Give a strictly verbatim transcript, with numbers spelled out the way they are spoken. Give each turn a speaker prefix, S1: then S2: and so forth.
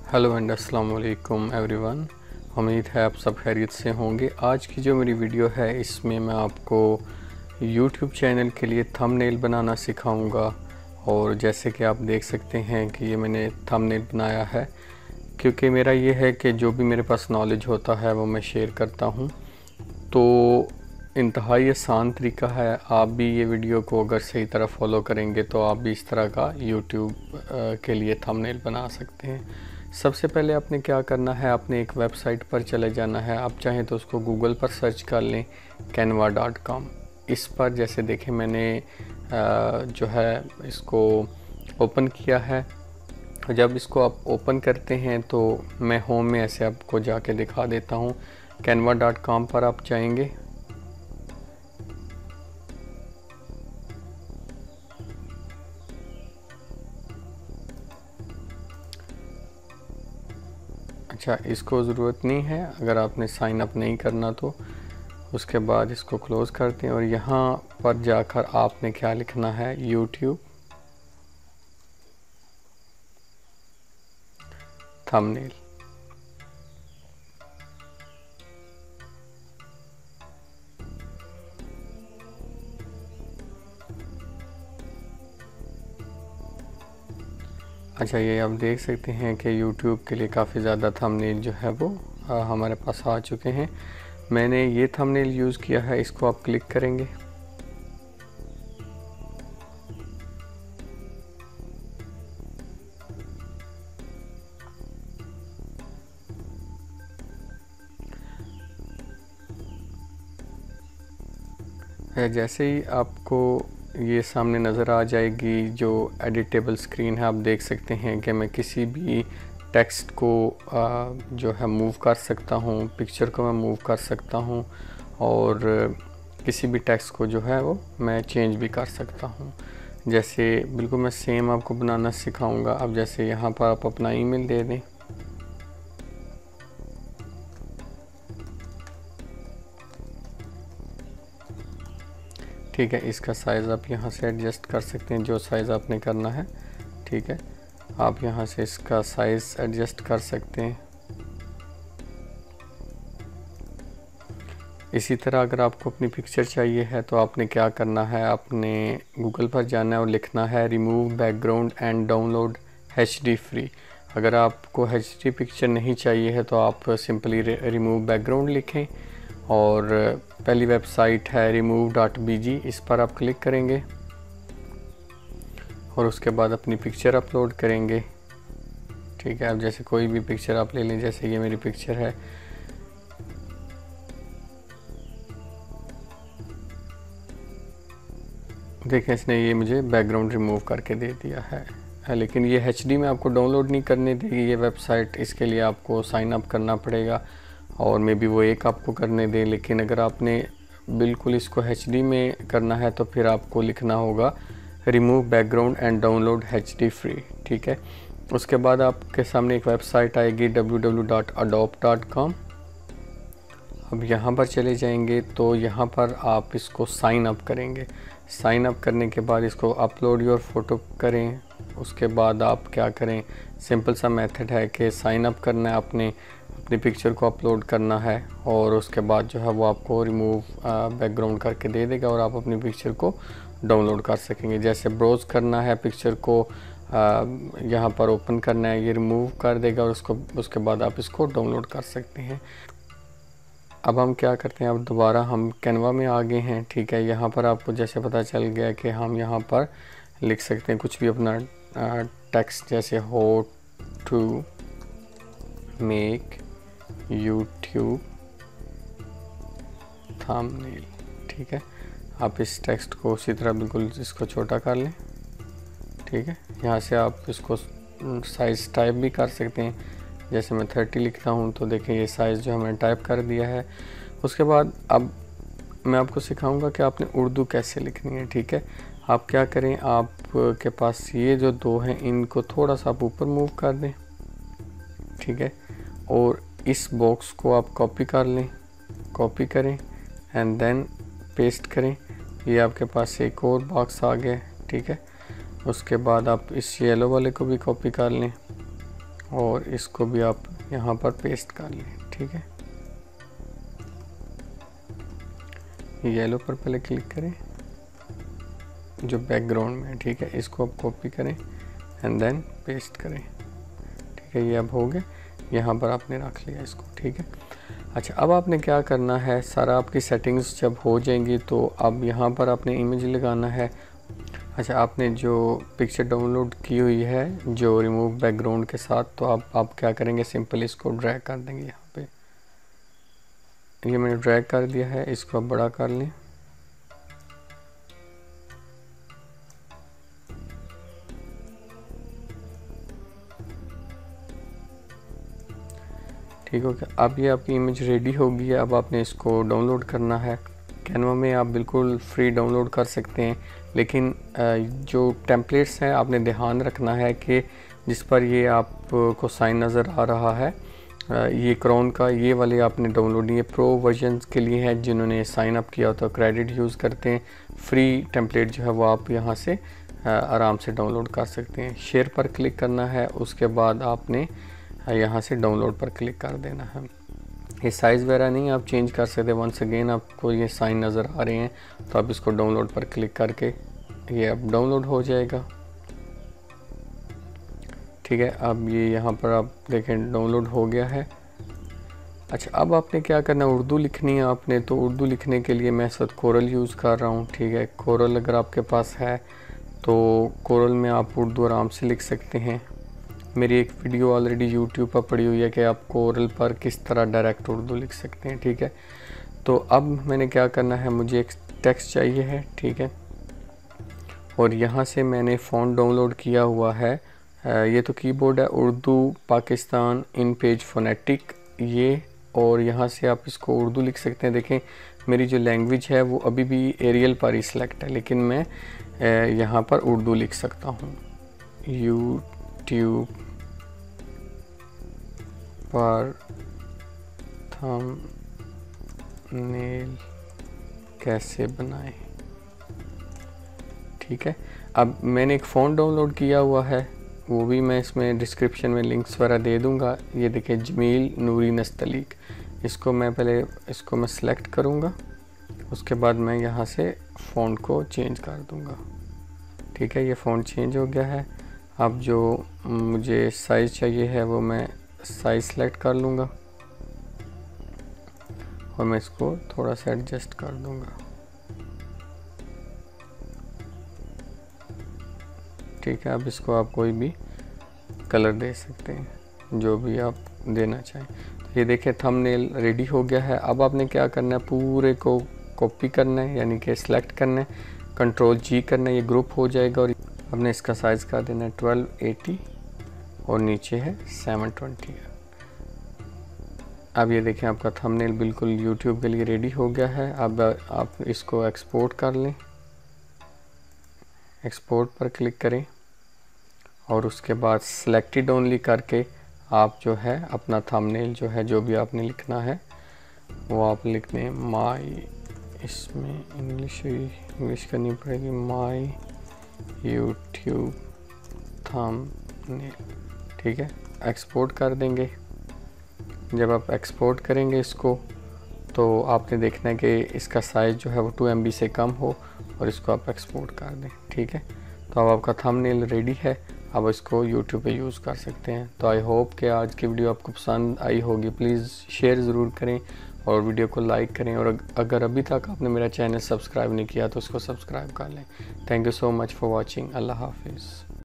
S1: Hello and अस्सलाम वालेकुम everyone. उम्मीद है आप सब खैरियत से होंगे। आज की जो मेरी वीडियो है इसमें मैं आपको यूट्यूब चैनल के लिए थंबनेल बनाना सिखाऊंगा। और जैसे कि आप देख सकते हैं कि ये मैंने थंबनेल बनाया है, क्योंकि मेरा ये है कि जो भी मेरे पास नॉलेज होता है वो मैं शेयर करता हूँ। तो इंतहाई आसान तरीका है। आप भी ये वीडियो को अगर सही तरह फॉलो करेंगे तो आप भी इस तरह का यूट्यूब के लिए थंबनेल बना सकते हैं। सबसे पहले आपने क्या करना है, आपने एक वेबसाइट पर चले जाना है। आप चाहें तो उसको गूगल पर सर्च कर लें, कैनवा डॉट कॉम। इस पर जैसे देखें मैंने जो है इसको ओपन किया है। जब इसको आप ओपन करते हैं तो मैं होम में ऐसे आपको जाके दिखा देता हूँ। कैनवा डॉट कॉम पर आप जाएंगे। अच्छा, इसको ज़रूरत नहीं है अगर आपने साइन अप नहीं करना तो। उसके बाद इसको क्लोज़ करते हैं और यहाँ पर जाकर आपने क्या लिखना है, यूट्यूब थंबनेल। अच्छा, ये आप देख सकते हैं कि YouTube के लिए काफ़ी ज़्यादा थंबनेल जो है वो आ, हमारे पास आ चुके हैं। मैंने ये थंबनेल यूज़ किया है, इसको आप क्लिक करेंगे। जैसे ही आपको ये सामने नज़र आ जाएगी जो एडिटेबल स्क्रीन है, आप देख सकते हैं कि मैं किसी भी टेक्स्ट को जो है मूव कर सकता हूँ, पिक्चर को मैं मूव कर सकता हूँ और किसी भी टेक्स्ट को जो है वो मैं चेंज भी कर सकता हूँ। जैसे बिल्कुल मैं सेम आपको बनाना सिखाऊंगा। अब जैसे यहाँ पर आप अपना ईमेल दे दें। ठीक है, इसका साइज़ आप यहाँ से एडजस्ट कर सकते हैं, जो साइज़ आपने करना है। ठीक है, आप यहाँ से इसका साइज़ एडजस्ट कर सकते हैं। इसी तरह अगर आपको अपनी पिक्चर चाहिए है तो आपने क्या करना है, आपने गूगल पर जाना है और लिखना है remove background and download H D free. अगर आपको एच डी पिक्चर नहीं चाहिए है तो आप सिंपली रिमूव बैकग्राउंड लिखें और पहली वेबसाइट है रिमूव डॉट बी जी, इस पर आप क्लिक करेंगे और उसके बाद अपनी पिक्चर अपलोड करेंगे। ठीक है, अब जैसे कोई भी पिक्चर आप ले लें, जैसे ये मेरी पिक्चर है। देखें, इसने ये मुझे बैकग्राउंड रिमूव करके दे दिया है, है लेकिन ये एच डी में आपको डाउनलोड नहीं करने देगी ये वेबसाइट। इसके लिए आपको साइन अप करना पड़ेगा और मे बी वो एक आपको करने दें। लेकिन अगर आपने बिल्कुल इसको एच डी में करना है तो फिर आपको लिखना होगा remove background and download H D free. ठीक है, उसके बाद आपके सामने एक वेबसाइट आएगी W W W dot Adobe dot com. अब यहाँ पर चले जाएंगे तो यहाँ पर आप इसको साइन अप करेंगे। साइन अप करने के बाद इसको अपलोड योर फ़ोटो करें। उसके बाद आप क्या करें, सिंपल सा मेथड है कि साइन अप करना है, आपने अपनी पिक्चर को अपलोड करना है और उसके बाद जो है वो आपको रिमूव बैकग्राउंड करके दे देगा और आप अपनी पिक्चर को डाउनलोड कर सकेंगे। जैसे ब्राउज़ करना है, पिक्चर को यहाँ पर ओपन करना है, ये रिमूव कर देगा और उसको उसके बाद आप इसको डाउनलोड कर सकते हैं। अब हम क्या करते हैं, अब दोबारा हम कैनवा में आ गए हैं। ठीक है, यहाँ पर आपको जैसे पता चल गया कि हम यहाँ पर लिख सकते हैं कुछ भी अपना टेक्स्ट, जैसे how to make YouTube thumbnail. ठीक है, आप इस टेक्स्ट को उसी तरह बिल्कुल इसको छोटा कर लें। ठीक है, यहाँ से आप इसको साइज़ टाइप भी कर सकते हैं। जैसे मैं थर्टी लिखता हूँ तो देखें ये साइज़ जो हमने टाइप कर दिया है। उसके बाद अब मैं आपको सिखाऊंगा कि आपने उर्दू कैसे लिखनी है। ठीक है, आप क्या करें, आपके पास ये जो दो हैं इनको थोड़ा सा आप ऊपर मूव कर दें। ठीक है, और इस बॉक्स को आप कॉपी कर लें, कॉपी करें एंड देन पेस्ट करें। ये आपके पास एक और बॉक्स आ गया। ठीक है, उसके बाद आप इस येलो वाले को भी कॉपी कर लें और इसको भी आप यहाँ पर पेस्ट कर लें। ठीक है, येलो पर पहले क्लिक करें जो बैकग्राउंड में। ठीक है, इसको आप कॉपी करें एंड देन पेस्ट करें। ठीक है, ये अब हो गया, यहाँ पर आपने रख लिया इसको। ठीक है, अच्छा अब आपने क्या करना है, सारा आपकी सेटिंग्स जब हो जाएंगी तो अब यहाँ पर आपने इमेज लगाना है। अच्छा, आपने जो पिक्चर डाउनलोड की हुई है जो रिमूव बैकग्राउंड के साथ, तो आप आप क्या करेंगे, सिंपल इसको ड्रैग कर देंगे यहाँ पे। ये मैंने ड्रैग कर दिया है, इसको आप बड़ा कर लें। ठीक हो गया, अब ये आपकी इमेज रेडी हो गई है। अब आपने इसको डाउनलोड करना है। कैनवा में आप बिल्कुल फ्री डाउनलोड कर सकते हैं, लेकिन जो टेम्पलेट्स हैं आपने ध्यान रखना है कि जिस पर ये आपको साइन नज़र आ रहा है, ये क्राउन का, ये वाले आपने डाउनलोड नहीं है। प्रो वर्जन के लिए है जिन्होंने साइन अप किया होता है, क्रेडिट यूज़ करते हैं। फ्री टेम्पलेट जो है वो आप यहाँ से आराम से डाउनलोड कर सकते हैं। शेयर पर क्लिक करना है, उसके बाद आपने यहाँ से डाउनलोड पर क्लिक कर देना है। ये साइज़ वगैरह नहीं आप चेंज कर सकते। वंस अगेन आपको ये साइन नज़र आ रहे हैं तो आप इसको डाउनलोड पर क्लिक करके ये अब डाउनलोड हो जाएगा। ठीक है, अब ये यहाँ पर आप देखें डाउनलोड हो गया है। अच्छा, अब आपने क्या करना है, उर्दू लिखनी है आपने। तो उर्दू लिखने के लिए मैं इस वक्त कोरल यूज़ कर रहा हूँ। ठीक है, कोरल अगर आपके पास है तो कोरल में आप उर्दू आराम से लिख सकते हैं। मेरी एक वीडियो ऑलरेडी यूट्यूब पर पड़ी हुई है कि आप कोरल पर किस तरह डायरेक्ट उर्दू लिख सकते हैं। ठीक है, तो अब मैंने क्या करना है, मुझे एक टेक्स्ट चाहिए है। ठीक है, और यहाँ से मैंने फ़ॉन्ट डाउनलोड किया हुआ है। ये तो कीबोर्ड है, Urdu Pakistan InPage phonetic ये, और यहाँ से आप इसको उर्दू लिख सकते हैं। देखें मेरी जो लैंग्वेज है वो अभी भी एरियल पर ही सिलेक्ट है, लेकिन मैं यहाँ पर उर्दू लिख सकता हूँ। यूट्यूब पर थंबनेल कैसे बनाएं। ठीक है, अब मैंने एक फ़ॉन्ट डाउनलोड किया हुआ है, वो भी मैं इसमें डिस्क्रिप्शन में लिंक्स वगैरह दे दूंगा। ये देखिए जमील नूरी नस्तलीक, इसको मैं पहले इसको मैं सिलेक्ट करूँगा, उसके बाद मैं यहाँ से फ़ॉन्ट को चेंज कर दूँगा। ठीक है, ये फ़ॉन्ट चेंज हो गया है। अब जो मुझे साइज़ चाहिए है वो मैं साइज़ सेलेक्ट कर लूँगा और मैं इसको थोड़ा सा एडजस्ट कर दूँगा। ठीक है, अब इसको आप कोई भी कलर दे सकते हैं जो भी आप देना चाहें। तो ये देखिए थंबनेल रेडी हो गया है। अब आपने क्या करना है, पूरे को कॉपी करना है, यानी कि सिलेक्ट करना है, कंट्रोल जी करना है, ये ग्रुप हो जाएगा। और आपने इसका साइज़ कर देना है ट्वेल्व एटी और नीचे है सेवन ट्वेंटी। अब ये देखें आपका थंबनेल बिल्कुल यूट्यूब के लिए रेडी हो गया है। अब आप इसको एक्सपोर्ट कर लें, एक्सपोर्ट पर क्लिक करें और उसके बाद सिलेक्टेड ओनली करके आप जो है अपना थंबनेल जो है जो भी आपने लिखना है वो आप लिख दें माई, इसमें इंग्लिश इंग्लिश करनी पड़ेगी, माई यूट्यूब थंबनेल। ठीक है, एक्सपोर्ट कर देंगे। जब आप एक्सपोर्ट करेंगे इसको तो आपने देखना है कि इसका साइज़ जो है वो टू एम बी से कम हो और इसको आप एक्सपोर्ट कर दें। ठीक है, तो अब आपका थंबनेल रेडी है, अब इसको यूट्यूब पे यूज़ कर सकते हैं। तो आई होप कि आज की वीडियो आपको पसंद आई होगी। प्लीज़ शेयर ज़रूर करें और वीडियो को लाइक करें, और अगर अभी तक आपने मेरा चैनल सब्सक्राइब नहीं किया तो उसको सब्सक्राइब कर लें। Thank you so much for watching. अल्लाह हाफिज़।